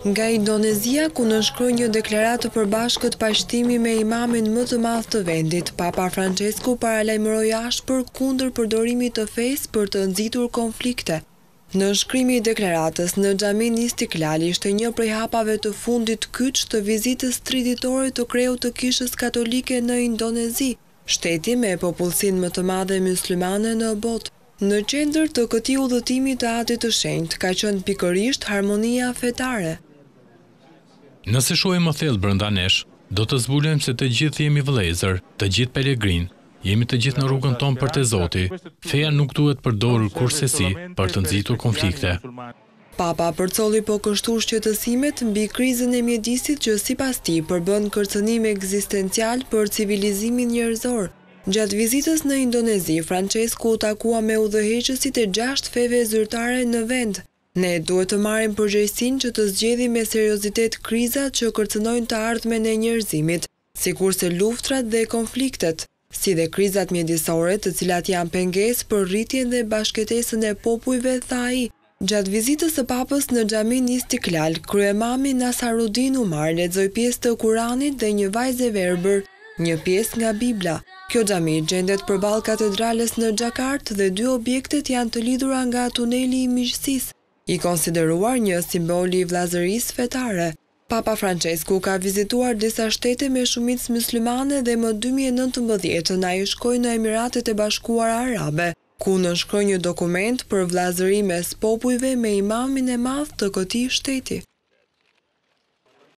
Nga Indonezia, ku nënshkroi një deklaratë të përbashkët paqëtimi me imamin më të madh të vendit, Papa Francesku paralajmëroi ashpër kundër përdorimit të fesë për të nxitur konflikte. Nënshkrimi i deklaratës në xhamin Istiklal ishte një prej hapave të fundit kyç të vizitës triditore të kreut të Kishës Katolike në Indonezi, shteti me popullsinë më të madhe myslimane në botë. Në qendër të këtij udhëtimi të Atit të Shenjtë ka qenë pikërisht harmonia fetare. Nëse shohim më thellë brenda nesh, do të zbulojmë se të gjithë jemi vëllezër, të gjithë pelegrin, jemi të gjithë në rrugën tonë për te Zoti. Feja nuk duhet përdorur kurrësi për të nxitur konflikte. Papa përcolli po kështu shqetësimet mbi krizën e mjedisit që sipas tij përbën kërcënim ekzistencial për civilizimin njerëzor. Gjatë vizitës në Indonezi, Francesku u takua me udhëheqësit e 6 feve zyrtare në vend. Ne duhet të marrim përgjegjësinë që të zgjedhim me seriozitet krizat që kërcënojnë të ardhmen e njerëzimit, sikurse luftrat dhe konfliktet, si dhe krizat mjedisore, të cilat janë pengesë për rritjen dhe bashkëtesën e popujve, tha ai. Gjatë vizitës së Papës në xhamin Istiklal, kryemami Nasaruddin Umar lexoi pjesë të Kuranit dhe një vajzë verbër, një pjesë nga Bibla. Kjo xhami gjendet përballë katedrales në Xhakartë dhe 2 objektet janë të lidhura nga tuneli i miqësisë, i konsideruar një simbol i vllazërisë fetare. Papa Francesku ka vizituar disa shtete me shumicë myslimane dhe më 2019 ai shkoi në Emiratet e Bashkuara Arabe, ku nënshkroi një dokument për vllazëri mes popujve me imamin e madh të këtij shteti.